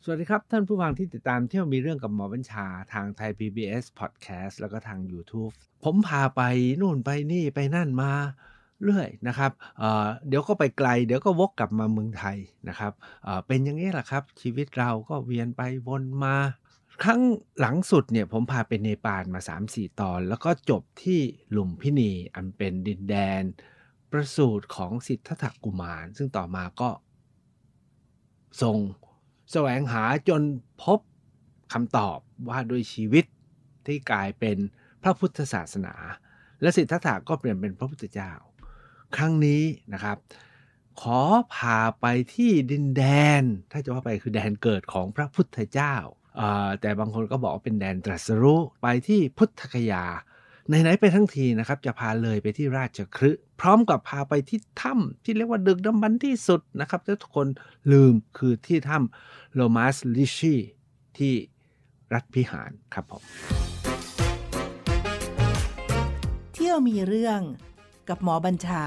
สวัสดีครับท่านผู้ฟังที่ติดตามเที่ยวมีเรื่องกับหมอบัญชาทางไทย PBS Podcast แล้วก็ทาง YouTube ผมพาไปนู่นไปนี่ไปนั่นมาเรื่อยนะครับเดี๋ยวก็ไปไกลเดี๋ยวก็วกกลับมาเมืองไทยนะครับเป็นอย่างนี้แหละครับชีวิตเราก็เวียนไปวนมาครั้งหลังสุดเนี่ยผมพาไปเนปาลมา3-4 ตอนแล้วก็จบที่ลุมพินีอันเป็นดินแดนประสูติของสิทธัตถกุมารซึ่งต่อมาก็ทรงแสวงหาจนพบคำตอบว่าด้วยชีวิตที่กลายเป็นพระพุทธศาสนาและสิทธัตถะก็เปลี่ยนเป็นพระพุทธเจ้าครั้งนี้นะครับขอพาไปที่ดินแดนถ้าจะว่าไปคือแดนเกิดของพระพุทธเจ้าแต่บางคนก็บอกว่าเป็นแดนตรัสรู้ไปที่พุทธคยาไหนๆไปทั้งทีนะครับจะพาเลยไปที่ราชคฤห์พร้อมกับพาไปที่ถ้ำที่เรียกว่าดึกดำบรรพ์ที่สุดนะครับที่ทุกคนลืมคือที่ถ้ำโลมาสลิชีที่รัฐพิหารครับผมเที่ยวมีเรื่องกับหมอบัญชา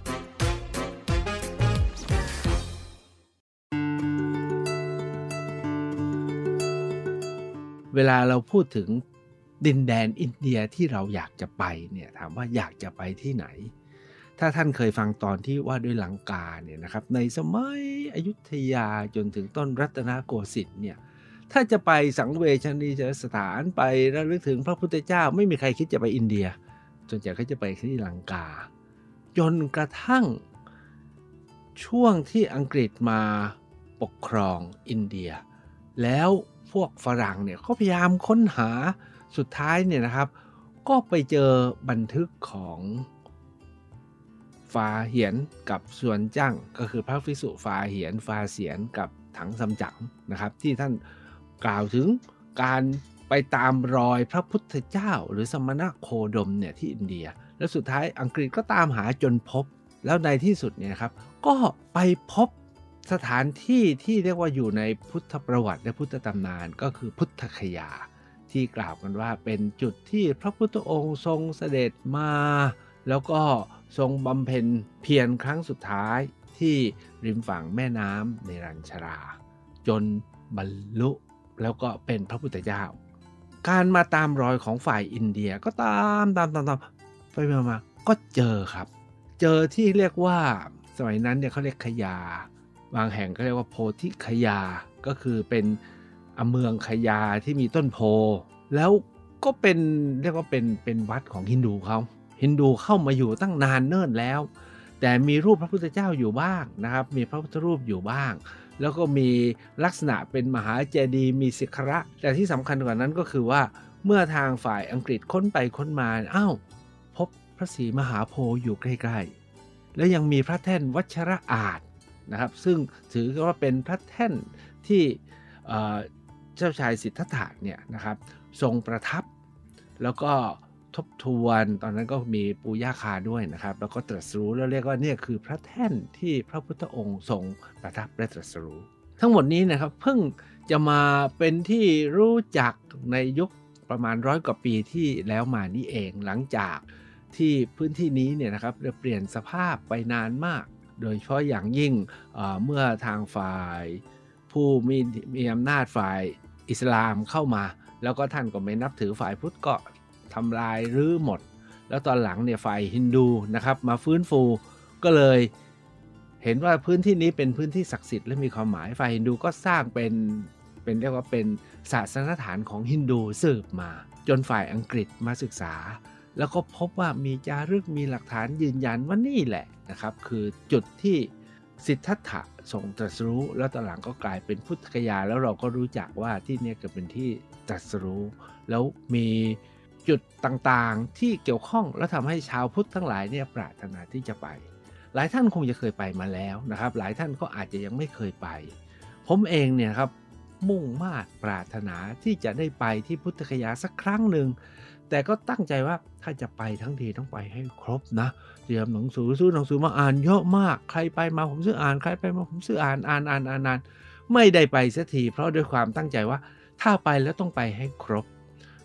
เวลาเราพูดถึงดินแดนอินเดียที่เราอยากจะไปเนี่ยถามว่าอยากจะไปที่ไหนถ้าท่านเคยฟังตอนที่ว่าด้วยลังกาเนี่ยนะครับในสมัยอยุธยาจนถึงต้นรัตนโกสินทร์เนี่ยถ้าจะไปสังเวชนียสถานไประลึกถึงพระพุทธเจ้าไม่มีใครคิดจะไปอินเดียส่วนใหญ่ก็จะไปที่ลังกาจนกระทั่งช่วงที่อังกฤษมาปกครองอินเดียแล้วพวกฝรั่งเนี่ยก็พยายามค้นหาสุดท้ายเนี่ยนะครับก็ไปเจอบันทึกของฟาเหียนกับส่วนจ้างก็คือพระภิกษุฟาเหียนฟาเสียนกับถังซัมจั๋งนะครับที่ท่านกล่าวถึงการไปตามรอยพระพุทธเจ้าหรือสมณโคดมเนี่ยที่อินเดียแล้วสุดท้ายอังกฤษก็ตามหาจนพบแล้วในที่สุดเนี่ยครับก็ไปพบสถานที่ที่เรียกว่าอยู่ในพุทธประวัติและพุทธตำนานก็คือพุทธคยาที่กล่าวกันว่าเป็นจุดที่พระพุทธองค์ทรงเสด็จมาแล้วก็ทรงบำเพ็ญเพียรครั้งสุดท้ายที่ริมฝั่งแม่น้ำเนรัญชราจนบรรลุแล้วก็เป็นพระพุทธเจ้าการมาตามรอยของฝ่ายอินเดียก็ตามไปมาก็เจอครับเจอที่เรียกว่าสมัยนั้นเนี่ยเขาเรียกขยาบางแห่งก็เรียกว่าโพธิคยาก็คือเป็นเมืองคยาที่มีต้นโพแล้วก็เป็นเรียกว่าเป็นวัดของฮินดูเข้ามาอยู่ตั้งนานเนิ่นแล้วแต่มีรูปพระพุทธเจ้าอยู่บ้างนะครับมีพระพุทธรูปอยู่บ้างแล้วก็มีลักษณะเป็นมหาเจดีย์มีศิขระแต่ที่สำคัญกว่านั้นก็คือว่าเมื่อทางฝ่ายอังกฤษค้นไปค้นมาพบพระศรีมหาโพธิ์อยู่ใกล้ๆแล้วยังมีพระแท่นวัชระอาสน์นะครับซึ่งถือว่าเป็นพระแท่นที่เจ้าชายสิทธัตถะเนี่ยนะครับทรงประทับแล้วก็ทบทวนตอนนั้นก็มีปูย่าคาด้วยนะครับแล้วก็ตรัสรู้แล้วเรียกว่าเนี่ยคือพระแท่นที่พระพุทธองค์ทรงประทับและตรัสรู้ทั้งหมดนี้นะครับเพิ่งจะมาเป็นที่รู้จักในยุคประมาณ100 กว่าปีที่แล้วมานี่เองหลังจากที่พื้นที่นี้เนี่ยนะครับเปลี่ยนสภาพไปนานมากโดยเฉพาะอย่างยิ่งเมื่อทางฝ่ายผู้มีอำนาจฝ่ายอิสลามเข้ามาแล้วก็ท่านก็ไม่นับถือฝ่ายพุทธก็ทำลายรื้อหมดแล้วตอนหลังเนี่ยฝ่ายฮินดูนะครับมาฟื้นฟูก็เลยเห็นว่าพื้นที่นี้เป็นพื้นที่ศักดิ์สิทธิ์และมีความหมายฝ่ายฮินดูก็สร้างเป็นเรียกว่าเป็นศาสนฐานของฮินดูสืบมาจนฝ่ายอังกฤษมาศึกษาแล้วก็พบว่ามีจารึกมีหลักฐานยืนยันว่านี่แหละนะครับคือจุดที่สิทธัตถะทรงตรัสรู้แล้วตอนหลังก็กลายเป็นพุทธคยาแล้วเราก็รู้จักว่าที่นี่ก็เป็นที่ตรัสรู้แล้วมีจุดต่างๆที่เกี่ยวข้องและทำให้ชาวพุทธทั้งหลายเนี่ยปรารถนาที่จะไปหลายท่านคงจะเคยไปมาแล้วนะครับหลายท่านก็อาจจะยังไม่เคยไปผมเองเนี่ยครับมุ่งมา่ปรารถนาที่จะได้ไปที่พุทธคยาสักครั้งหนึ่งแต่ก็ตั้งใจว่าถ้าจะไปทั้งทีต้องไปให้ครบนะเตรียมหนังสือซื้อหนังสือมาอ่านเยอะมากใครไปมาผมซื้ออ่านใครไปมาผมซื้ออ่านไม่ได้ไปสักทีเพราะด้วยความตั้งใจว่าถ้าไปแล้วต้องไปให้ครบ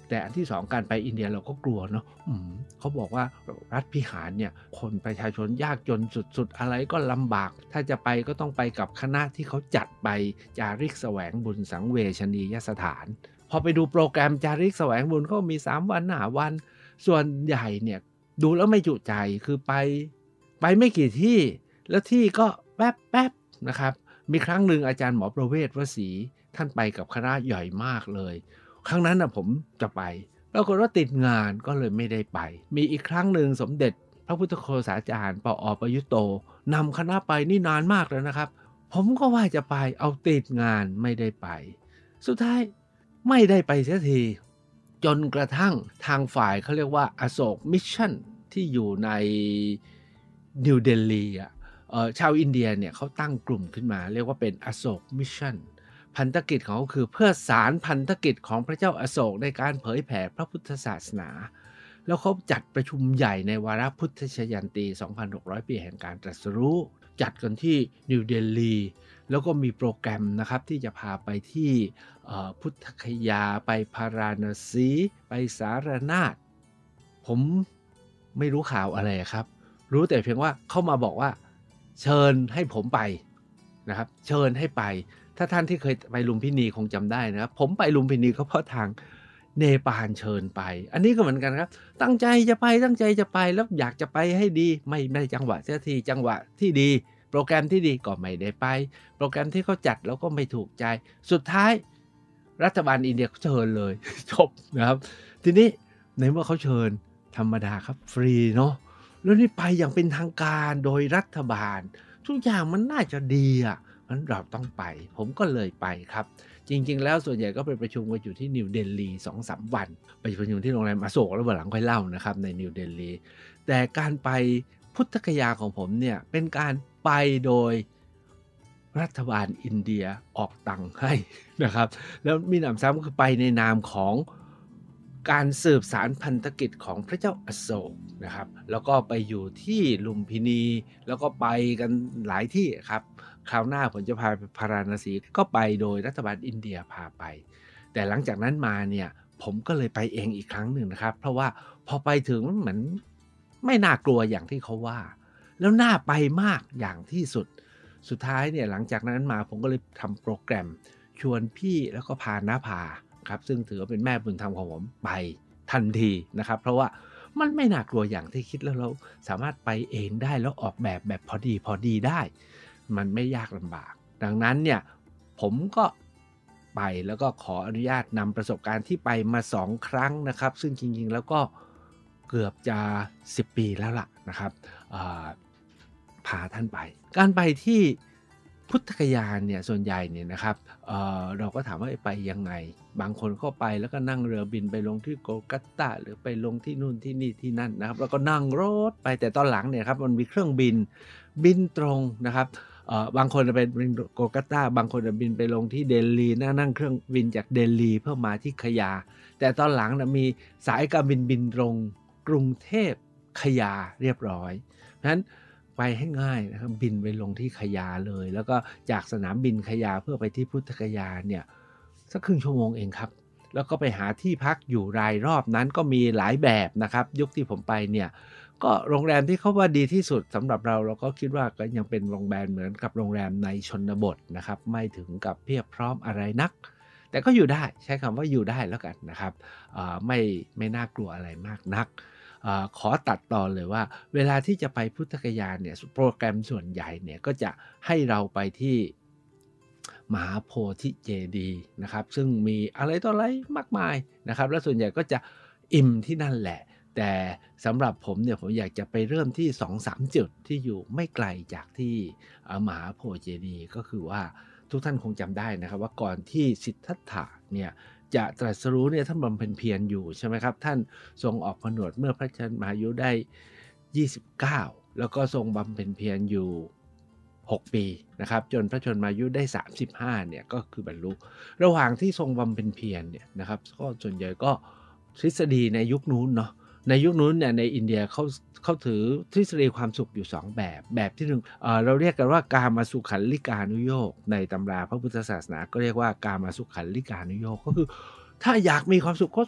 แต่อันที่2การไปอินเดียเราก็กลัวเนาะเขาบอกว่ารัฐพิหารเนี่ยคนประชาชนยากจนสุดๆอะไรก็ลำบากถ้าจะไปก็ต้องไปกับคณะที่เขาจัดไปจาริกแสวงบุญสังเวชนียสถานพอไปดูโปรแกรมจาริกแสวงบุญก็มี3วัน5วันส่วนใหญ่เนี่ยดูแล้วไม่จุใจคือไปไม่กี่ที่แล้วที่ก็แป๊บๆนะครับมีครั้งหนึ่งอาจารย์หมอประเวศวสีท่านไปกับคณะใหญ่มากเลยครั้งนั้นนะผมจะไปปรากฏว่าติดงานก็เลยไม่ได้ไปมีอีกครั้งหนึ่งสมเด็จพระพุทธโฆษาจารย์ปอ.ประยุตโตนำคณะไปนี่นานมากแล้วนะครับผมก็ว่าจะไปเอาติดงานไม่ได้ไปสุดท้ายไม่ได้ไปเสียทีจนกระทั่งทางฝ่ายเขาเรียกว่าอโศกมิชชั่นที่อยู่ในนิวเดลีชาวอินเดียเนี่ยเขาตั้งกลุ่มขึ้นมาเรียกว่าเป็นอโศกมิชชั่นพันธกิจของเขาคือเพื่อสารพันธกิจของพระเจ้าอโศกในการเผยแผ่พระพุทธศาสนาแล้วเขาจัดประชุมใหญ่ในวาระพุทธชยันตี 2,600 ปีแห่งการตรัสรู้จัดกันที่นิวเดลีแล้วก็มีโปรแกรมนะครับที่จะพาไปที่พุทธคยาไปพาราณสีไปสารนาถผมไม่รู้ข่าวอะไรครับรู้แต่เพียงว่าเข้ามาบอกว่าเชิญให้ผมไปนะครับเชิญให้ไปถ้าท่านที่เคยไปลุมพินีคงจำได้นะครับผมไปลุมพินีก็เพราะทางเนปาลเชิญไปอันนี้ก็เหมือนกันครับตั้งใจจะไปแล้วอยากจะไปให้ดีไม่ได้จังหวะเสียทีจังหวะที่ดีโปรแกรมที่ดีก็ไม่ได้ไปโปรแกรมที่เขาจัดแล้วก็ไม่ถูกใจสุดท้ายรัฐบาลอินเดียเชิญเลย จบนะครับทีนี้ในเมื่อเขาเชิญธรรมดาครับฟรีเนาะแล้วนี่ไปอย่างเป็นทางการโดยรัฐบาลทุกอย่างมันน่าจะดีงั้นเราต้องไปผมก็เลยไปครับจริงๆแล้วส่วนใหญ่ก็ไปประชุมกันอยู่ที่นิวเดลี 2-3 วันไปประชุมที่โรงแรมอโศกแล้ววันหลังค่อยเล่านะครับในนิวเดลีแต่การไปพุทธคยาของผมเนี่ยเป็นการไปโดยรัฐบาลอินเดียออกตังค์ให้นะครับแล้วมีหนำซ้ำก็คือไปในนามของการสืบสารพันธกิจของพระเจ้าอโศกนะครับแล้วก็ไปอยู่ที่ลุมพินีแล้วก็ไปกันหลายที่ครับคราวหน้าผมจะพาไปพาราณสีก็ไปโดยรัฐบาลอินเดียพาไปแต่หลังจากนั้นมาเนี่ยผมก็เลยไปเองอีกครั้งหนึ่งนะครับเพราะว่าพอไปถึงเหมือนไม่น่ากลัวอย่างที่เขาว่าแล้วน่าไปมากอย่างที่สุดท้ายเนี่ยหลังจากนั้นมาผมก็เลยทำโปรแกรมชวนพี่แล้วก็พาน้าพาครับซึ่งถือว่าเป็นแม่บุญธรรมของผมไปทันทีนะครับเพราะว่ามันไม่น่ากลัวอย่างที่คิดแล้วเราสามารถไปเองได้แล้วออกแบบพอดีได้มันไม่ยากลำบากดังนั้นเนี่ยผมก็ไปแล้วก็ขออนุญาตนำประสบการณ์ที่ไปมา2 ครั้งนะครับซึ่งจริงๆแล้วก็เกือบจะ10 ปีแล้วล่ะนะครับพาท่านไปการไปที่พุทธคยาเนี่ยส่วนใหญ่เนี่ยนะครับเราก็ถามว่าไปยังไงบางคนเข้าไปแล้วก็นั่งเรือบินไปลงที่โกลกัตตาหรือไปลงที่นู่นที่นี่ที่นั่นนะครับแล้วก็นั่งรถไปแต่ตอนหลังเนี่ยครับมันมีเครื่องบินตรงนะครับบางคนไปโกลกัตตาบางคนบินไปลงที่เดลีนั่งเครื่องบินจากเดลีเพื่อมาที่คยาแต่ตอนหลังนะมีสายการบินตรงกรุงเทพคยาเรียบร้อยเพราะฉะนั้นไปให้ง่ายนะครับบินไปลงที่คยาเลยแล้วก็จากสนามบินคยาเพื่อไปที่พุทธคยาเนี่ยสักครึ่งชั่วโมงเองครับแล้วก็ไปหาที่พักอยู่รายรอบนั้นก็มีหลายแบบนะครับยุคที่ผมไปเนี่ยก็โรงแรมที่เขาว่าดีที่สุดสำหรับเราก็คิดว่าก็ยังเป็นโรงแรมเหมือนกับโรงแรมในชนบทนะครับไม่ถึงกับเพียบพร้อมอะไรนักแต่ก็อยู่ได้ใช้คำว่าอยู่ได้แล้วกันนะครับไม่น่ากลัวอะไรมากนักขอตัดตอนเลยว่าเวลาที่จะไปพุทธคยาเนี่ยโปรแกรมส่วนใหญ่เนี่ยก็จะให้เราไปที่มหาโพธิเจดีย์นะครับซึ่งมีอะไรต่ออะไรมากมายนะครับและส่วนใหญ่ก็จะอิ่มที่นั่นแหละแต่สำหรับผมเนี่ยผมอยากจะไปเริ่มที่ 2-3 จุดที่อยู่ไม่ไกลจากที่มหาโพธิเจดีย์ก็คือว่าทุกท่านคงจำได้นะครับว่าก่อนที่สิทธัตถะเนี่ยจะตรัสรู้เนี่ยท่านบำเพ็ญเพียรอยู่ใช่ไหมครับท่านทรงออกผนวดเมื่อพระชนมายุได้29แล้วก็ทรงบำเพ็ญเพียรอยู่6 ปีนะครับจนพระชนมายุได้35เนี่ยก็คือบรรลุระหว่างที่ทรงบำเพ็ญเพียรเนี่ยนะครับก็ส่วนใหญ่ก็ทฤษฎีในยุคนู้นเนาะในยุคนู้นเนี่ยในอินเดียเขาถือทฤษฎีความสุขอยู่2แบบที่1เราเรียกกันว่ากามสุขันลิกานุโยคในตำราพระพุทธศาสนาก็เรียกว่ากามสุขันลิกานุโยคก็คือถ้าอยากมีความสุขก็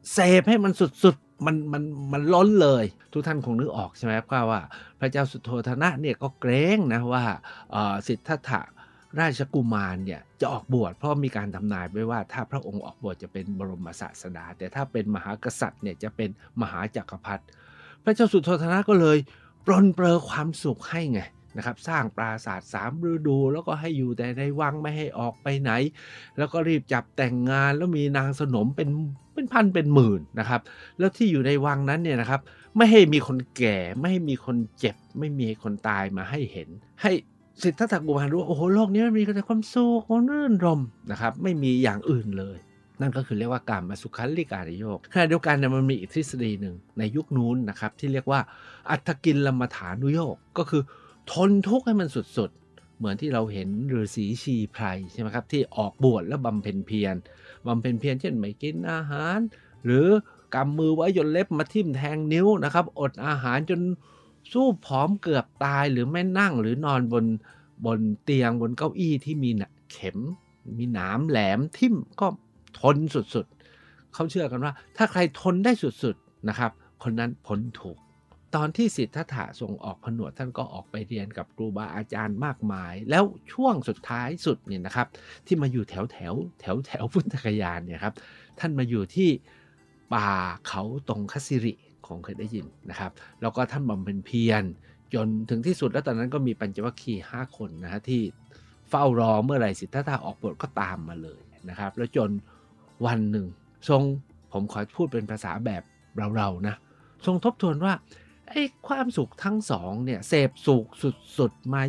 เสพให้มันสุดๆมันล้นเลยทุกท่านคงนึกออกใช่ไหมครับว่าพระเจ้าสุโธทนะเนี่ยก็เกรงนะว่าสิทธัตถะราชกุมารเนี่ยจะออกบวชเพราะมีการทำนายไว้ว่าถ้าพระองค์ออกบวชจะเป็นบรมศาสดาแต่ถ้าเป็นมหากษัตริย์เนี่ยจะเป็นมหาจักรพรรดิพระเจ้าสุโธทนะก็เลยปรนเปรอความสุขให้ไงนะครับสร้างปราสาท3 ฤดูแล้วก็ให้อยู่แต่ในวังไม่ให้ออกไปไหนแล้วก็รีบจับแต่งงานแล้วมีนางสนมเป็นพันเป็นหมื่นนะครับแล้วที่อยู่ในวังนั้นเนี่ยนะครับไม่ให้มีคนแก่ไม่ให้มีคนเจ็บไม่มีคนตายมาให้เห็นให้สิทธัตถกุมารรู้ว่าโอ้โหโลกนี้มันมีแต่ความสุขความรื่นรมย์นะครับไม่มีอย่างอื่นเลยนั่นก็คือเรียกว่ากามสุขันลิกานิโยคขณะเดียวกันเนี่ยมันมีอีกทฤษฎีหนึ่งในยุคนู้นนะครับที่เรียกว่าอัฏฐกิลมัฏฐานุโยคก็คือทนทุกข์ให้มันสุดๆเหมือนที่เราเห็นฤาษีชีไพรใช่ไหมครับที่ออกบวชแล้วบำเพ็ญเพียรเช่นไม่กินอาหารหรือกำมือไว้จนเล็บมาทิ่มแทงนิ้วนะครับอดอาหารจนสู้ผอมเกือบตายหรือแม่นั่งหรือนอนบนเตียงบนเก้าอี้ที่มีเข็มมีหนามแหลมทิ่มก็ทนสุดๆเขาเชื่อกันว่าถ้าใครทนได้สุดๆนะครับคนนั้นพ้นทุกข์ตอนที่สิทธัตถะทรงออกผนวดท่านก็ออกไปเรียนกับครูบาอาจารย์มากมายแล้วช่วงสุดท้ายสุดเนี่ยนะครับที่มาอยู่แถวพุทธคยานเนี่ยครับท่านมาอยู่ที่ป่าเขาตรงคสิริคงเคยได้ยินนะครับแล้วก็ท่านบำเพ็ญเพียรจนถึงที่สุดแล้วตอนนั้นก็มีปัญจวัคคีย์5 คนนะฮะที่เฝ้ารอเมื่อไหร่สิทธัตถะออกบวชก็ตามมาเลยนะครับแล้วจนวันหนึ่งทรงผมขอพูดเป็นภาษาแบบเราๆนะทรงทบทวนว่าไอ้ความสุขทั้งสองเนี่ยเสพสุขสุดๆมา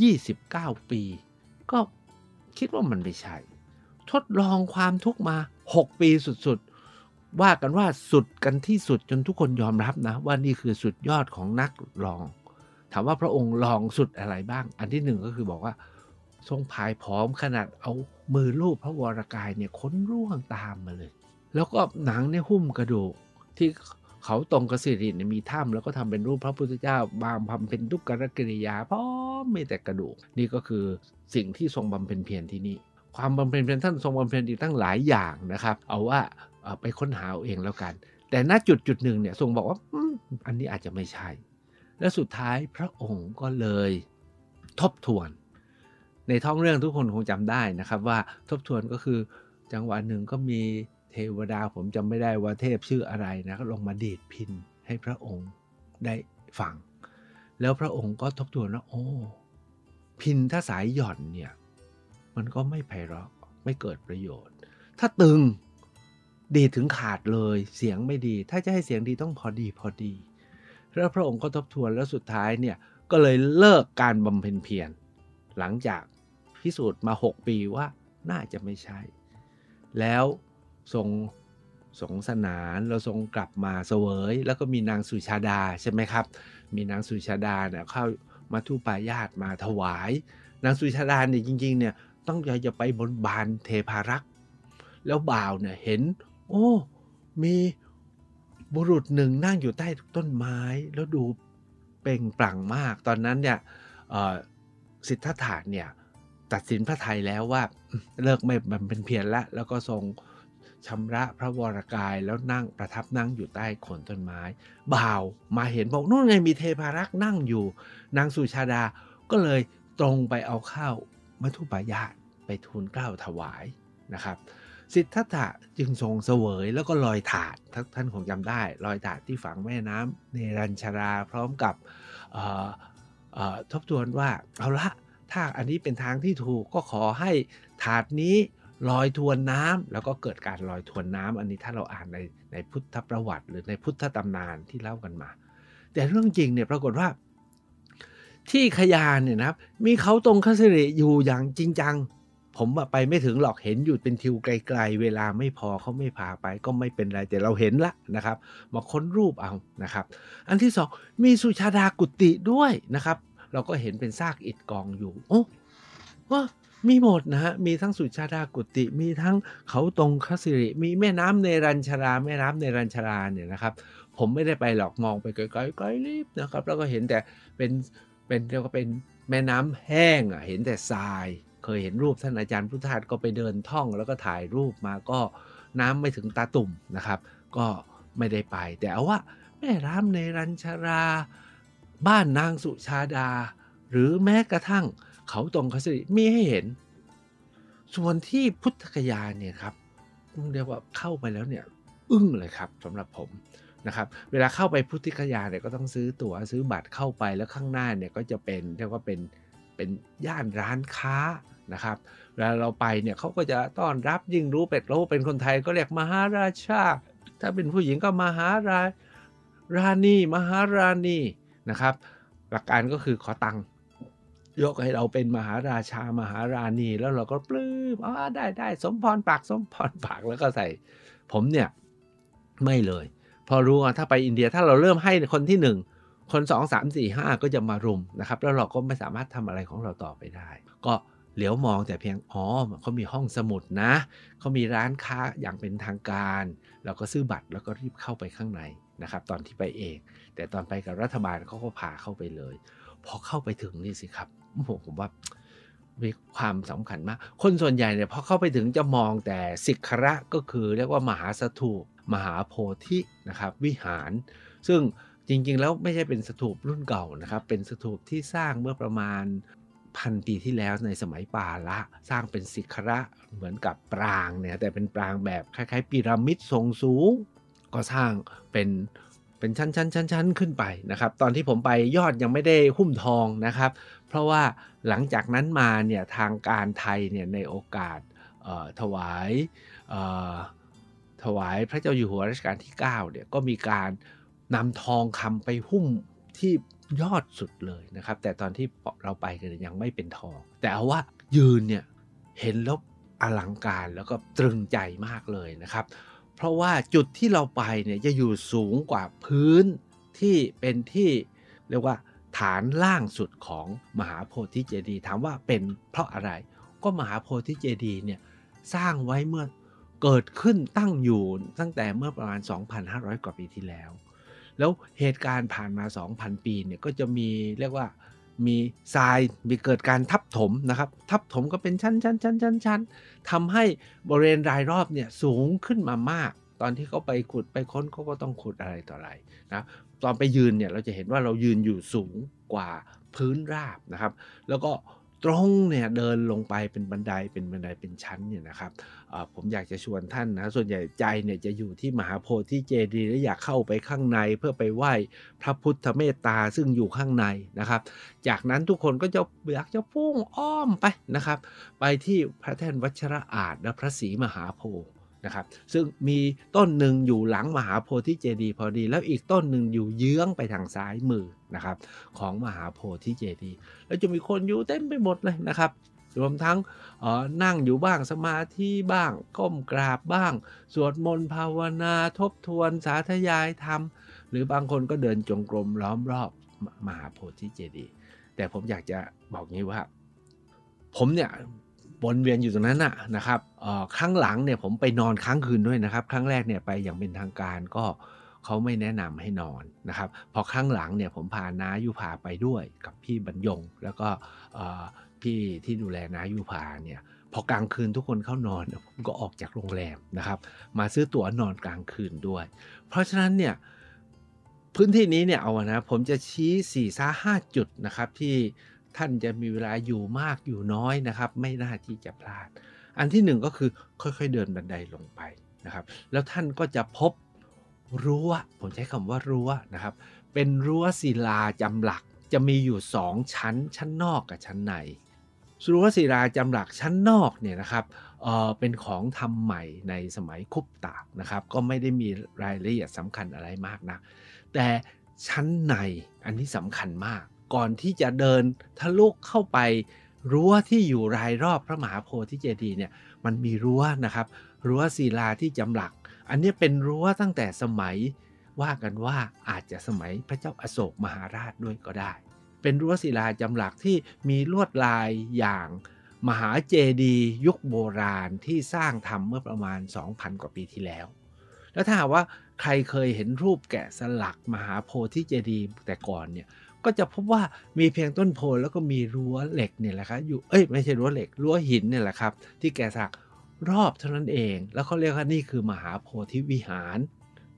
29 ปีก็คิดว่ามันไม่ใช่ทดลองความทุกข์มา6 ปีสุดๆว่ากันว่าสุดกันที่สุดจนทุกคนยอมรับนะว่านี่คือสุดยอดของนักลองถามว่าพระองค์ลองสุดอะไรบ้างอันที่หนึ่งก็คือบอกว่าทรงผายผอมขนาดเอามือลูบพระวรกายเนี่ยขนร่วงตามมาเลยแล้วก็หนังเนี่ยหุ้มกระดูกที่เขาตรงกสิริเนี่ยมีถ้ำแล้วก็ทำเป็นรูปพระพุทธเจ้าบางทำเป็นทุกขกิริยาพร้อมมีแต่กระดูกนี่ก็คือสิ่งที่ทรงบำเพ็ญเพียรที่นี่ความบำเพ็ญเพียรท่านทรงบำเพ็ญอีกตั้งหลายอย่างนะครับเอาว่าไปค้นหาเอาเองแล้วกันแต่ณจุดหนึ่งเนี่ยทรงบอกว่าอันนี้อาจจะไม่ใช่และสุดท้ายพระองค์ก็เลยทบทวนในท้องเรื่องทุกคนคงจำได้นะครับว่าทบทวนก็คือจังหวะหนึ่งก็มีเทวดาผมจำไม่ได้ว่าเทพชื่ออะไรนะก็ลงมาดีดพิณให้พระองค์ได้ฟังแล้วพระองค์ก็ทบทวนว่าโอ้พิณถ้าสายหย่อนเนี่ยมันก็ไม่ไพเราะไม่เกิดประโยชน์ถ้าตึงดีดถึงขาดเลยเสียงไม่ดีถ้าจะให้เสียงดีต้องพอดีแล้วพระองค์ก็ทบทวนแล้วสุดท้ายเนี่ยก็เลยเลิกการบำเพ็ญเพียรหลังจากพิสูจน์มา6 ปีว่าน่าจะไม่ใช่แล้วทรงสงสนานเราทรงกลับมาเสวยแล้วก็มีนางสุชาดาใช่ไหมครับมีนางสุชาดาเนี่ยเข้ามาทุปายาตมาถวายนางสุชาดาเนี่ยจริงๆเนี่ยต้องจะไปบนบานเทพารักษ์แล้วบ่าวเนี่ยเห็นโอ้มีบุรุษหนึ่งนั่งอยู่ใต้ต้นไม้แล้วดูเปล่งปลั่งมากตอนนั้นเนี่ยสิทธัตถะเนี่ยตัดสินพระทัยแล้วว่าเลิกไม่บำเพ็ญเพียรแล้วก็ทรงชำระพระวรกายแล้วนั่งประทับนั่งอยู่ใต้โคนต้นไม้บ่าวมาเห็นบอกนู่นไงมีเทพารักษ์นั่งอยู่นางสุชาดาก็เลยตรงไปเอาข้าวมัทุปายาตไปทูลเกล้าถวายนะครับสิทธัตถะจึงทรงเสวยแล้วก็ลอยถาดท่านคงจำได้ลอยถาดที่ฝังแม่น้ำเนรัญชราพร้อมกับทบทวนว่าเอาละถ้าอันนี้เป็นทางที่ถูกก็ขอให้ถาดนี้ลอยทวนน้ำแล้วก็เกิดการลอยทวนน้ำอันนี้ถ้าเราอ่านในพุทธประวัติหรือในพุทธตำนานที่เล่ากันมาแต่เรื่องจริงเนี่ยปรากฏว่าที่ขยานเนี่ยนะครับมีเขาตรงคสิริอยู่อย่างจริงจังผมไปไม่ถึงหรอกเห็นอยู่เป็นทิวไกลๆเวลาไม่พอเขาไม่พาไปก็ไม่เป็นไรแต่เราเห็นละนะครับมาค้นรูปเอานะครับอันที่สองมีสุชาดากุฏิด้วยนะครับเราก็เห็นเป็นซากอิฐกองอยู่โอ้ว่ามีหมดนะฮะมีทั้งสุชาดากุฏิมีทั้งเขาตรงคสิริมีแม่น้ำเนรัญชราแม่น้ำเนรัญชราเนี่ยนะครับผมไม่ได้ไปหรอกมองไปไกลๆไกลลิบนะครับแล้วก็เห็นแต่เป็นเรียกว่าเป็นแม่น้ำแห้งเห็นแต่ทรายเคยเห็นรูปท่านอาจารย์พุทธทาสก็ไปเดินท่องแล้วก็ถ่ายรูปมาก็น้ำไม่ถึงตาตุ่มนะครับก็ไม่ได้ไปแต่เอาว่าแม่น้ำเนรัญชรา บ้านนางสุชาดา หรือแม้กระทั่งเขาตรงคสิริมีให้เห็น ส่วนที่พุทธคยาเนี่ยครับเรียกว่าเข้าไปแล้วเนี่ยอึ้งเลยครับสำหรับผมนะครับเวลาเข้าไปพุทธคยาเนี่ยก็ต้องซื้อตั๋วซื้อบัตรเข้าไปแล้วข้างหน้าเนี่ยก็จะเป็นเรียกว่าเป็นย่านร้านค้านะครับเวลาเราไปเนี่ยเขาก็จะต้อนรับยิ่งรู้เป็ดรู้เป็นคนไทยก็เรียกมหาราชาถ้าเป็นผู้หญิงก็มหาราณีมหาราณีนะครับหลักการก็คือขอตังค์ยกให้เราเป็นมหาราชามหาราณีแล้วเราก็ปลื้มได้สมพรปากสมพรปากแล้วก็ใส่ผมเนี่ยไม่เลยพอรู้ว่าถ้าไปอินเดียถ้าเราเริ่มให้คนที่1คน2 3 4 5ก็จะมารุมนะครับแล้วเราก็ไม่สามารถทำอะไรของเราต่อไปได้ก็เหลียวมองแต่เพียงเขามีห้องสมุดนะเขามีร้านค้าอย่างเป็นทางการเราก็ซื้อบัตรแล้วก็รีบเข้าไปข้างในนะครับตอนที่ไปเองแต่ตอนไปกับรัฐบาลเขาก็พาเข้าไปเลยพอเข้าไปถึงนี่สิครับผมว่ามีความสำคัญมากคนส่วนใหญ่เนี่ยพอเข้าไปถึงจะมองแต่ศิกขระก็คือเรียกว่ามหาสถูปมหาโพธินะครับวิหารซึ่งจริงๆแล้วไม่ใช่เป็นสถูปรุ่นเก่านะครับเป็นสถูปที่สร้างเมื่อประมาณ1,000 ปีที่แล้วในสมัยปาละสร้างเป็นศิกขระเหมือนกับปรางเนี่ยแต่เป็นปรางแบบคล้ายๆพีระมิดทรงสูงก็สร้างเป็นชั้นขึ้นไปนะครับตอนที่ผมไปยอดยังไม่ได้หุ้มทองนะครับเพราะว่าหลังจากนั้นมาเนี่ยทางการไทยเนี่ยในโอกาสถวายพระเจ้าอยู่หัวรัชกาลที่9เนี่ยก็มีการนำทองคำไปหุ้มที่ยอดสุดเลยนะครับแต่ตอนที่เราไปกันยังไม่เป็นทองแต่เอาว่ายืนเนี่ยเห็นแล้วอลังการแล้วก็ตรึงใจมากเลยนะครับเพราะว่าจุดที่เราไปเนี่ยจะอยู่สูงกว่าพื้นที่เป็นที่เรียกว่าฐานล่างสุดของมหาโพธิเจดีย์ถามว่าเป็นเพราะอะไรก็มหาโพธิเจดีย์เนี่ยสร้างไว้เมื่อเกิดขึ้นตั้งอยู่ตั้งแต่เมื่อประมาณ 2,500 กว่าปีที่แล้วแล้วเหตุการณ์ผ่านมา 2,000 ปีเนี่ยก็จะมีเรียกว่ามีทรายมีเกิดการทับถมนะครับทับถมก็เป็นชั้นทำให้บริเวณรายรอบเนี่ยสูงขึ้นมามากตอนที่เขาไปขุดไปค้นเขาก็ต้องขุดอะไรต่ออะไรนะตอนไปยืนเนี่ยเราจะเห็นว่าเรายืนอยู่สูงกว่าพื้นราบนะครับแล้วก็ตรงเนี่ยเดินลงไปเป็นบันไดเป็นชั้นเนี่ยนะครับผมอยากจะชวนท่านนะส่วนใหญ่ใจเนี่ยจะอยู่ที่มหาโพธิเจดีย์และอยากเข้าไปข้างในเพื่อไปไหว้พระพุทธเมตตาซึ่งอยู่ข้างในนะครับจากนั้นทุกคนก็จะอยากจะพุ่งอ้อมไปนะครับไปที่พระแท่นวัชระอาจและพระศรีมหาโพธิ์นะครับซึ่งมีต้นหนึ่งอยู่หลังมหาโพธิเจดีย์พอดีแล้วอีกต้นหนึ่งอยู่เยื้องไปทางซ้ายมือนะครับของมหาโพธิเจดีย์แล้วจะมีคนอยู่เต็มไปหมดเลยนะครับรวมทั้งนั่งอยู่บ้างสมาธิบ้างก้มกราบบ้างสวดมนต์ภาวนาทบทวนสาธยายธรรมหรือบางคนก็เดินจงกรมล้อมรอบมหาโพธิเจดีย์แต่ผมอยากจะบอกงี้ว่าผมเนี่ยวนเวียนอยู่ตรงนั้นนะครับครั้งหลังเนี่ยผมไปนอนค้างคืนด้วยนะครับครั้งแรกเนี่ยไปอย่างเป็นทางการก็เขาไม่แนะนำให้นอนนะครับพอครั้งหลังเนี่ยผมพาน้ายุพาไปด้วยกับพี่บรรยงแล้วก็พี่ที่ดูแลน้ายุพาเนี่ยพอกลางคืนทุกคนเข้านอนผมก็ออกจากโรงแรมนะครับมาซื้อตั๋วนอนกลางคืนด้วยเพราะฉะนั้นเนี่ยพื้นที่นี้เนี่ยเอานะผมจะชี้4-5 จุดนะครับที่ท่านจะมีเวลาอยู่มากอยู่น้อยนะครับไม่น่าที่จะพลาดอันที่1ก็คือค่อยๆเดินบันไดลงไปนะครับแล้วท่านก็จะพบรั้วผมใช้คำว่ารั้วนะครับเป็นรั้วศิลาจำหลักจะมีอยู่2ชั้นนอกกับชั้นในรั้วศิลาจำหลักชั้นนอกเนี่ยนะครับเป็นของทำใหม่ในสมัยคุปตากนะครับก็ไม่ได้มีรายละเอียดสำคัญอะไรมากนะแต่ชั้นในอันนี้สำคัญมากก่อนที่จะเดินทะลุเข้าไปรั้วที่อยู่รายรอบพระมหาโพธิเจดีย์เนี่ยมันมีรั้วนะครับรั้วศิลาที่จำหลักอันนี้เป็นรั้วตั้งแต่สมัยว่ากันว่าอาจจะสมัยพระเจ้าอโศกมหาราชด้วยก็ได้เป็นรั้วศิลาจำหลักที่มีลวดลายอย่างมหาเจดีย์ยุคโบราณที่สร้างทำเมื่อประมาณ 2,000 กว่าปีที่แล้วแล้วถ้าหากว่าใครเคยเห็นรูปแกะสลักมหาโพธิเจดีย์แต่ก่อนเนี่ยก็จะพบว่ามีเพียงต้นโพแล้วก็มีรั้วเหล็กเนี่ยแหละครับอยู่ไม่ใช่รั้วเหล็กรั้วหินเนี่ยแหละครับที่แกะสลักรอบเท่านั้นเองแล้วเขาเรียกว่านี่คือมหาโพธิวิหาร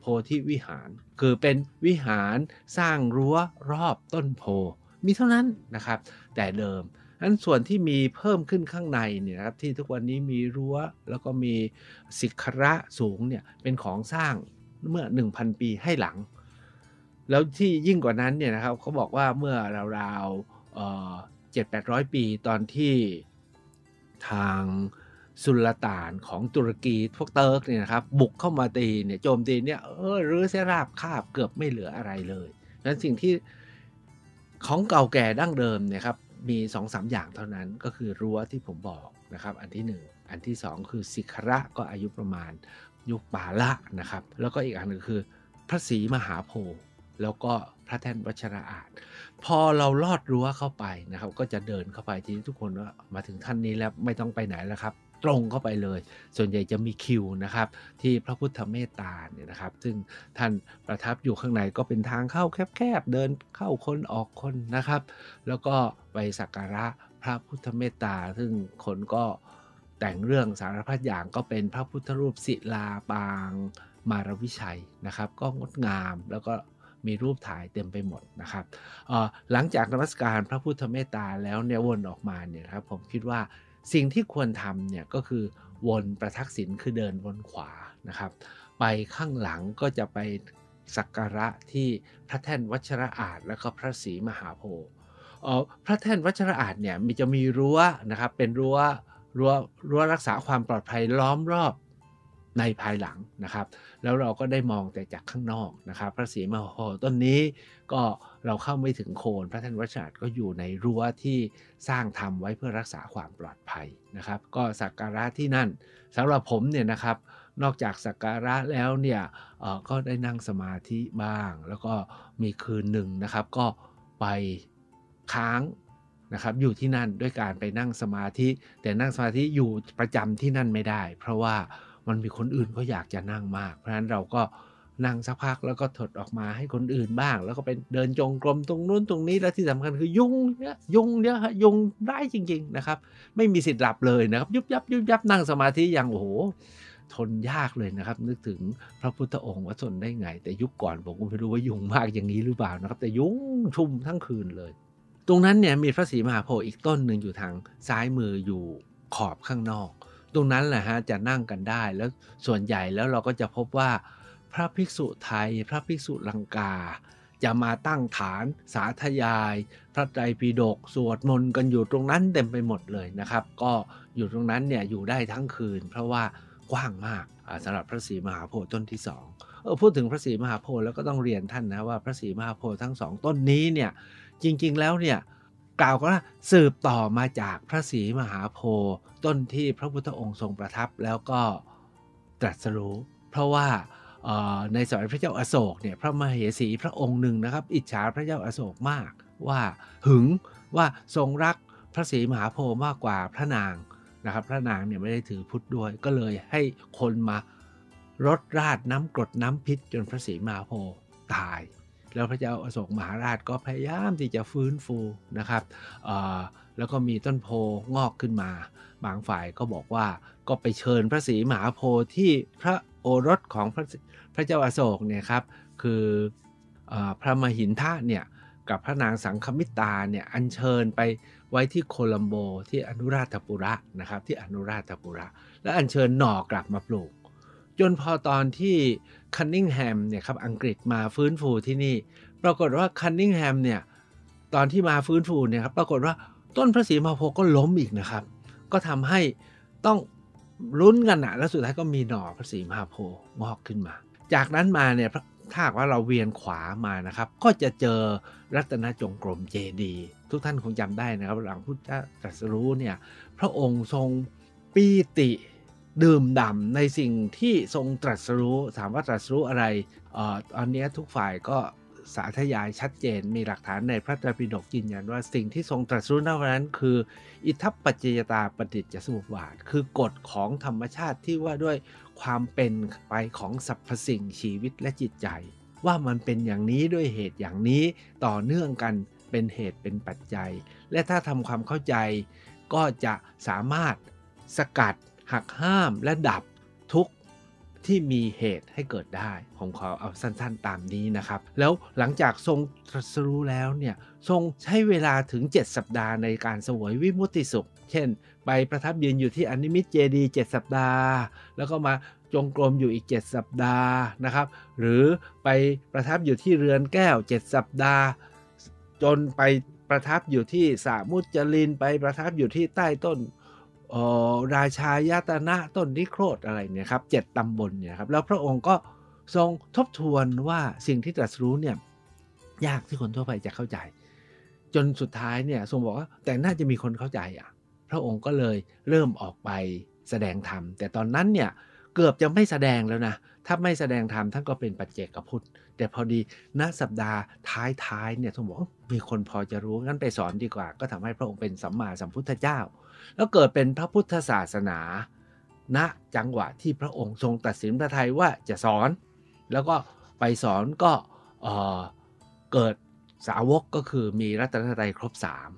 ธิวิหารคือเป็นวิหารสร้างรั้วรอบต้นโพมีเท่านั้นนะครับแต่เดิมนั้นส่วนที่มีเพิ่มขึ้นข้างในเนี่ยครับที่ทุกวันนี้มีรั้วแล้วก็มีศิขระสูงเนี่ยเป็นของสร้างเมื่อ 1,000 ปีให้หลังแล้วที่ยิ่งกว่านั้นเนี่ยนะครับเขาบอกว่าเมื่อราวๆ700-800 ปีตอนที่ทางสุลต่านของตุรกีพวกเติร์กเนี่ยนะครับบุกเข้ามาตีเนี่ยโจมตีเนี่ยรื้อเสียราบคาบเกือบไม่เหลืออะไรเลยนั้นสิ่งที่ของเก่าแก่ดั้งเดิมเนี่ยครับมี 2-3 อย่างเท่านั้นก็คือรั้วที่ผมบอกนะครับอันที่1อันที่2คือศิขระก็อายุประมาณยุคปาละนะครับแล้วก็อีกอันนึงคือพระศรีมหาโพธิ์แล้วก็พระแท่นวัชระอาจพอเราลอดรั้วเข้าไปนะครับก็จะเดินเข้าไปทีนี้ทุกคนว่ามาถึงท่านนี้แล้วไม่ต้องไปไหนแล้วครับตรงเข้าไปเลยส่วนใหญ่จะมีคิวนะครับที่พระพุทธเมตตาเนี่ยนะครับซึ่งท่านประทับอยู่ข้างในก็เป็นทางเข้าแคบๆเดินเข้าคนออกคนนะครับแล้วก็ไปสักการะพระพุทธเมตตาซึ่งคนก็แต่งเรื่องสารพัดอย่างก็เป็นพระพุทธรูปศิลาปางมารวิชัยนะครับก็งดงามแล้วก็มีรูปถ่ายเต็มไปหมดนะครับหลังจากนมัสการพระพุทธเมตตาแล้วเนี่ยวนออกมาเนี่ยครับผมคิดว่าสิ่งที่ควรทำเนี่ยก็คือวนประทักษิณคือเดินวนขวานะครับไปข้างหลังก็จะไปสักการะที่พระแท่นวัชระอาจแล้วก็พระศรีมหาโพธิ์พระแท่นวัชระอาจเนี่ยจะมีรั้วนะครับเป็นรั้วรักษาความปลอดภัยล้อมรอบในภายหลังนะครับแล้วเราก็ได้มองแต่จากข้างนอกนะครับพระศรีมหาโพธิ์ต้นนี้ก็เราเข้าไม่ถึงโคนพระแท่นวัชระอาจก็อยู่ในรั้วที่สร้างทำไว้เพื่อรักษาความปลอดภัยนะครับก็สักการะที่นั่นสำหรับผมเนี่ยนะครับนอกจากสักการะแล้วเนี่ยก็ได้นั่งสมาธิบ้างแล้วก็มีคืนหนึ่งนะครับก็ไปค้างนะครับอยู่ที่นั่นด้วยการไปนั่งสมาธิแต่นั่งสมาธิอยู่ประจำที่นั่นไม่ได้เพราะว่ามันมีคนอื่นก็อยากจะนั่งมากเพราะฉะนั้นเราก็นั่งสักพักแล้วก็ถดออกมาให้คนอื่นบ้างแล้วก็ไปเดินจงกรมตรงนู้นตรงนี้แล้วที่สำคัญคือยุงเยอะฮะยุงได้จริงๆนะครับไม่มีสิทธิ์หลับเลยนะครับยุบยับนั่งสมาธิอย่างโอ้โหทนยากเลยนะครับนึกถึงพระพุทธองค์ว่าทนได้ไงแต่ยุคก่อนผมก็ไม่รู้ว่ายุงมากอย่างนี้หรือเปล่านะครับแต่ยุงชุมทั้งคืนเลยตรงนั้นเนี่ยมีพระศรีมหาโพธิ์อีกต้นหนึ่งอยู่ทางซ้ายมืออยู่ขอบข้างนอกตรงนั้นแหละฮะจะนั่งกันได้แล้วส่วนใหญ่แล้วเราก็จะพบว่าพระภิกษุไทยพระภิกษุลังกาจะมาตั้งฐานสาธยายพระไตรปิฎกสวดมนต์กันอยู่ตรงนั้นเต็มไปหมดเลยนะครับก็อยู่ตรงนั้นเนี่ยอยู่ได้ทั้งคืนเพราะว่ากว้างมากสำหรับพระศรีมหาโพธิ์ต้นที่2พูดถึงพระศรีมหาโพธิ์แล้วก็ต้องเรียนท่านนะว่าพระศรีมหาโพธิ์ทั้ง2ต้นนี้เนี่ยจริงๆแล้วเนี่ยกล่าวว่าสืบต่อมาจากพระศรีมหาโพธิ์ต้นที่พระพุทธองค์ทรงประทับแล้วก็ตรัสรู้เพราะว่าในสมัยพระเจ้าอโศกเนี่ยพระมเหสีพระองค์หนึ่งนะครับอิจฉาพระเจ้าอโศกมากว่าหึงว่าทรงรักพระศรีมหาโพธิ์มากกว่าพระนางนะครับพระนางเนี่ยไม่ได้ถือพุทธด้วยก็เลยให้คนมารดราดน้ำกรดน้ำพิษจนพระศรีมหาโพธิ์ตายแล้วพระเจ้าอโศกมหาราชก็พยายามที่จะฟื้นฟูนะครับแล้วก็มีต้นโพงอกขึ้นมาบางฝ่ายก็บอกว่าก็ไปเชิญพระศรีมหาโพธิ์ที่พระโอรสของพระเจ้าอโศกเนี่ยครับคือพระมหินทะเนี่ยกับพระนางสังคมิตาเนี่ยอัญเชิญไปไว้ที่โคลัมโบที่อนุราธปุระนะครับที่อนุราธปุระแล้วอัญเชิญหน่อกลับมาปลูกจนพอตอนที่คันนิงแฮมเนี่ยครับอังกฤษมาฟื้นฟูที่นี่ปรากฏว่าคันนิงแฮมเนี่ยตอนที่มาฟื้นฟูเนี่ยครับปรากฏว่าต้นพระศรีมหาโพธิ์ก็ล้มอีกนะครับก็ทำให้ต้องลุ้นกันนะแล้วสุดท้ายก็มีหน่อพระศรีมหาโพธิ์งอกขึ้นมาจากนั้นมาเนี่ยถ้าว่าเราเวียนขวามานะครับก็จะเจอรัตนจงกรมเจดีย์ทุกท่านคงจำได้นะครับหลังพุทธตรัสรู้เนี่ยพระองค์ทรงปีติดื่มด่ำในสิ่งที่ทรงตรัสรู้ถามว่าตรัสรู้อะไรตอนนี้ทุกฝ่ายก็สาธยายชัดเจนมีหลักฐานในพระไตรปิฎกยืนยันว่าสิ่งที่ทรงตรัสรู้ในวันนั้นคืออิทัปปัจจยตาปฏิจจสมุปบาทคือกฎของธรรมชาติที่ว่าด้วยความเป็นไปของสรรพสิ่งชีวิตและจิตใจว่ามันเป็นอย่างนี้ด้วยเหตุอย่างนี้ต่อเนื่องกันเป็นเหตุเป็นปัจจัยและถ้าทำความเข้าใจก็จะสามารถสกัดหักห้ามและดับทุกที่มีเหตุให้เกิดได้ผมขอเอาสั้นๆตามนี้นะครับแล้วหลังจากทรงตรัสรู้แล้วเนี่ยทรงใช้เวลาถึง7สัปดาห์ในการเสวยวิมุตติสุขเช่นไปประทับยืนอยู่ที่อนิมิตเจดีย์7สัปดาห์แล้วก็มาจงกรมอยู่อีก7สัปดาห์นะครับหรือไปประทับอยู่ที่เรือนแก้ว7สัปดาห์จนไปประทับอยู่ที่สระมุจลินไปประทับอยู่ที่ใต้ต้นราชายตนะต้นนิโครธอะไรเนี่ยครับ7ตำบลเนี่ยครับแล้วพระองค์ก็ทรงทบทวนว่าสิ่งที่ตรัสรู้เนี่ยยากที่คนทั่วไปจะเข้าใจจนสุดท้ายเนี่ยทรงบอกว่าแต่น่าจะมีคนเข้าใจพระองค์ก็เลยเริ่มออกไปแสดงธรรมแต่ตอนนั้นเนี่ยเกือบจะไม่แสดงแล้วนะถ้าไม่แสดงธรรมท่านก็เป็นปัจเจกพุทธแต่พอดีณสัปดาห์ท้ายๆเนี่ยทรงบอกมีคนพอจะรู้งั้นไปสอนดีกว่าก็ทำให้พระองค์เป็นสัมมาสัมพุทธเจ้าแล้วเกิดเป็นพระพุทธศาสนาณจังหวะที่พระองค์ทรงตัดสินพระทัยว่าจะสอนแล้วก็ไปสอนก็เกิดสาวกก็คือมีรัตนตรัยครบ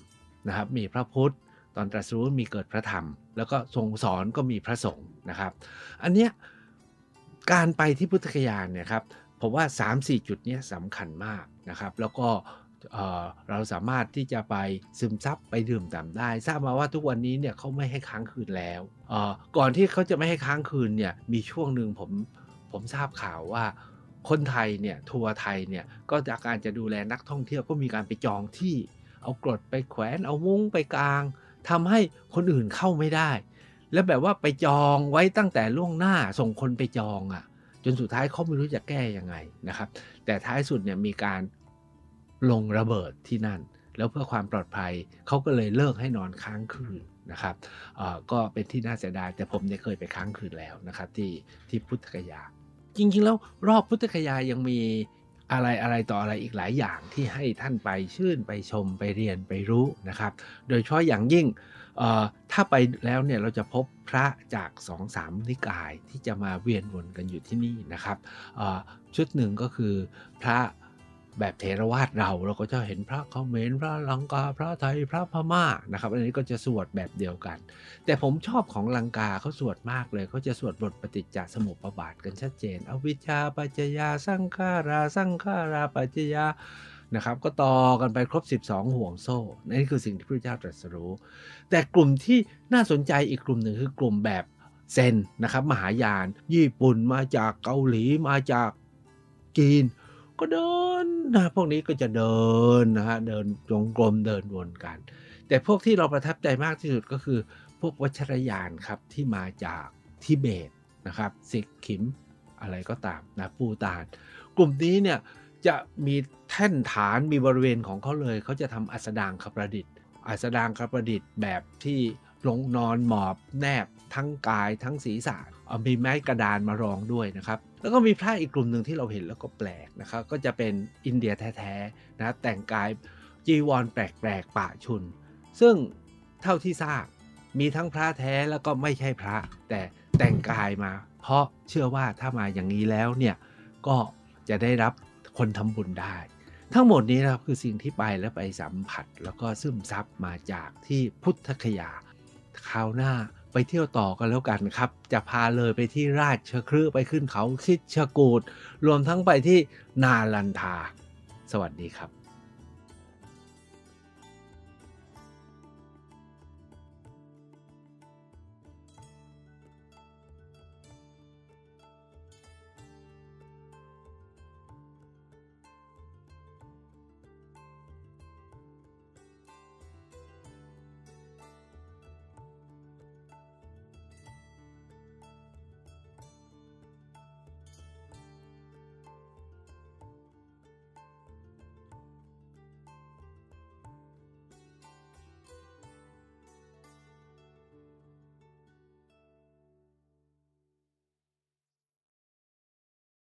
3นะครับมีพระพุทธตอนตรัสรู้มีเกิดพระธรรมแล้วก็ทรงสอนก็มีพระสงฆ์นะครับอันเนี้ยการไปที่พุทธคยานเนี่ยครับผมว่า 3-4 จุดนี้สำคัญมากนะครับแล้วก็เราสามารถที่จะไปซึมซับไปดื่มด่ำได้ทราบมาว่าทุกวันนี้เนี่ยเขาไม่ให้ค้างคืนแล้วก่อนที่เขาจะไม่ให้ค้างคืนเนี่ยมีช่วงหนึ่งผมทราบข่าวว่าคนไทยเนี่ยทัวร์ไทยเนี่ยก็จากการจะดูแลนักท่องเที่ยวก็มีการไปจองที่เอากรดไปแขวนเอามุ้งไปกางทำให้คนอื่นเข้าไม่ได้แล้วแบบว่าไปจองไว้ตั้งแต่ล่วงหน้าส่งคนไปจองจนสุดท้ายเขาไม่รู้จะแก้ยังไงนะครับแต่ท้ายสุดเนี่ยมีการลงระเบิดที่นั่นแล้วเพื่อความปลอดภัยเขาก็เลยเลิกให้นอนค้างคืนนะครับก็เป็นที่น่าเสียดายแต่ผมเนี่ยเคยไปค้างคืนแล้วนะครับที่พุทธคยาจริงๆแล้วรอบพุทธคยายังมีอะไรต่ออะไรอีกหลายอย่างที่ให้ท่านไปชื่นไปชมไปเรียนไปรู้นะครับโดยเฉพาะอย่างยิ่งถ้าไปแล้วเนี่ยเราจะพบพระจาก 2-3 นิกายที่จะมาเวียนวนกันอยู่ที่นี่นะครับชุดหนึ่งก็คือพระแบบเถรวาทเราก็จะเห็นพระเขมรพระลังกาพระไทยพระพม่านะครับอันนี้ก็จะสวดแบบเดียวกันแต่ผมชอบของลังกาเขาสวดมากเลยเขาจะสวดบทปฏิจจสมุปบาทกันชัดเจนอวิชชาปัจจยาสังขาราปัจจยานะครับก็ต่อกันไปครบ12ห่วงโซ่นี่คือสิ่งที่พระเจ้าตรัสรู้แต่กลุ่มที่น่าสนใจอีกกลุ่มหนึ่งคือกลุ่มแบบเซนนะครับมหายานญี่ปุ่นมาจากเกาหลีมาจากจีนก็เดินพวกนี้ก็จะเดินเดินจงกรมเดินวนกันแต่พวกที่เราประทับใจมากที่สุดก็คือพวกวัชรยานครับที่มาจากทิเบตนะครับสิกขิมอะไรก็ตามปูตานกลุ่มนี้เนี่ยจะมีแท่นฐานมีบริเวณของเขาเลยเขาจะทำอัสดางคประดิษฐ์แบบที่ลงนอนหมอบแนบทั้งกายทั้งศีรษะมีไม้กระดานมารองด้วยนะครับแล้วก็มีพระอีกกลุ่มหนึ่งที่เราเห็นแล้วก็แปลกนะครับก็จะเป็นอินเดียแท้ๆนะแต่งกายจีวรแปลกๆปะชุนซึ่งเท่าที่ทราบมีทั้งพระแท้แล้วก็ไม่ใช่พระแต่แต่งกายมาเพราะเชื่อว่าถ้ามาอย่างนี้แล้วเนี่ยก็จะได้รับคนทำบุญได้ทั้งหมดนี้นะครับคือสิ่งที่ไปแล้วไปสัมผัสแล้วก็ซึมซับมาจากที่พุทธคยาคราวหน้าไปเที่ยวต่อกันแล้วกันครับจะพาเลยไปที่ราชคฤห์ไปขึ้นเขาคิชกูฏรวมทั้งไปที่นาลันทาสวัสดีครับ